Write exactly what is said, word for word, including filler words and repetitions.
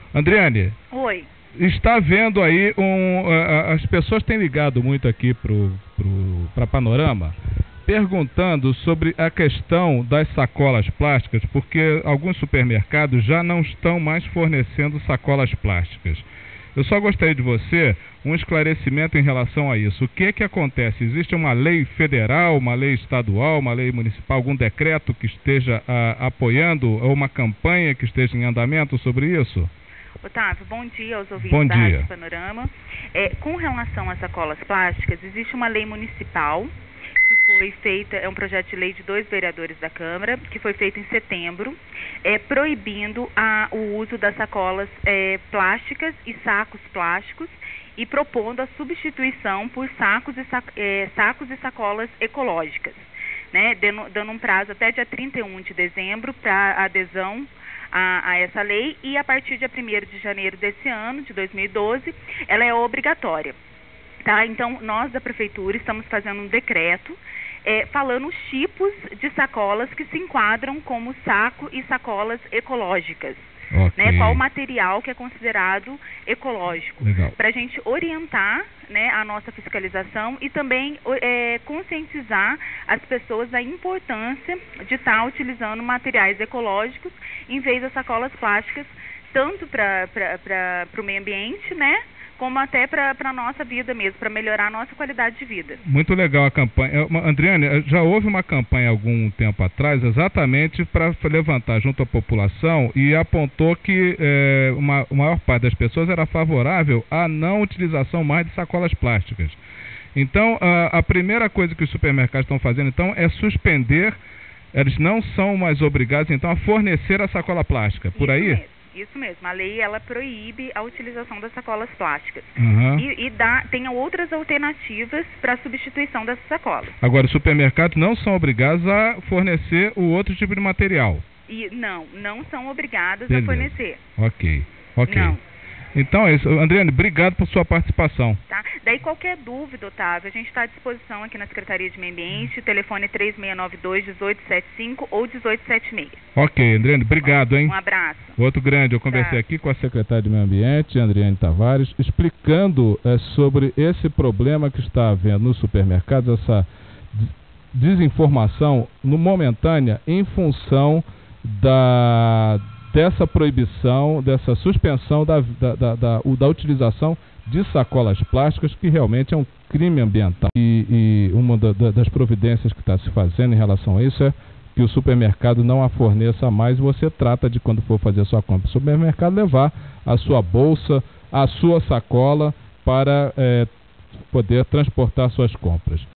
Andriane. Oi. Está vendo aí, um, uh, as pessoas têm ligado muito aqui para Panorama, perguntando sobre a questão das sacolas plásticas, porque alguns supermercados já não estão mais fornecendo sacolas plásticas. Eu só gostaria de você um esclarecimento em relação a isso. O que que acontece? Existe uma lei federal, uma lei estadual, uma lei municipal, algum decreto que esteja uh, apoiando ou uma campanha que esteja em andamento sobre isso? Otávio, bom dia aos ouvintes bom da dia. Rádio Panorama. É, com relação às sacolas plásticas, existe uma lei municipal que foi feita, é um projeto de lei de dois vereadores da Câmara, que foi feito em setembro, é, proibindo a, o uso das sacolas é, plásticas e sacos plásticos e propondo a substituição por sacos e, sac, é, sacos e sacolas ecológicas, né, dando, dando um prazo até dia trinta e um de dezembro para adesão A, a essa lei, e a partir de dia primeiro de janeiro desse ano, de dois mil e doze, ela é obrigatória, tá? Então, nós da Prefeitura estamos fazendo um decreto é, falando os tipos de sacolas que se enquadram como saco e sacolas ecológicas. Okay. Né, qual o material que é considerado ecológico, para a gente orientar, né, a nossa fiscalização e também é, conscientizar as pessoas da importância de estar utilizando materiais ecológicos em vez das sacolas plásticas, tanto para o meio ambiente, né, como até para a nossa vida mesmo, para melhorar a nossa qualidade de vida. Muito legal a campanha. Andriane, já houve uma campanha há algum tempo atrás exatamente para levantar junto à população e apontou que é, uma, a maior parte das pessoas era favorável à não utilização mais de sacolas plásticas. Então, a, a primeira coisa que os supermercados estão fazendo, então, é suspender, eles não são mais obrigados, então, a fornecer a sacola plástica. Por Isso aí? Mesmo. Isso mesmo, a lei ela proíbe a utilização das sacolas plásticas uhum. e, e dá, tem outras alternativas para a substituição dessas sacolas. Agora, os supermercados não são obrigados a fornecer o outro tipo de material? E, não, não são obrigados Beleza. a fornecer. Ok, ok. Não. Então é isso. Andriane, obrigado por sua participação. Tá? Daí qualquer dúvida, Otávio, a gente está à disposição aqui na Secretaria de Meio Ambiente, o telefone é três seis nove dois, um oito sete cinco ou um oito sete seis. Ok, Andriane, obrigado, hein? Um abraço. Outro grande, eu conversei tá. aqui com a secretária de Meio Ambiente, Andriane Tavares, explicando é, sobre esse problema que está havendo nos supermercados, essa desinformação no momentânea em função da... dessa proibição, dessa suspensão da, da, da, da, da utilização de sacolas plásticas, que realmente é um crime ambiental. E, e uma da, da, das providências que está se fazendo em relação a isso é que o supermercado não a forneça mais. Você trata de, quando for fazer a sua compra no supermercado, levar a sua bolsa, a sua sacola para é, poder transportar suas compras.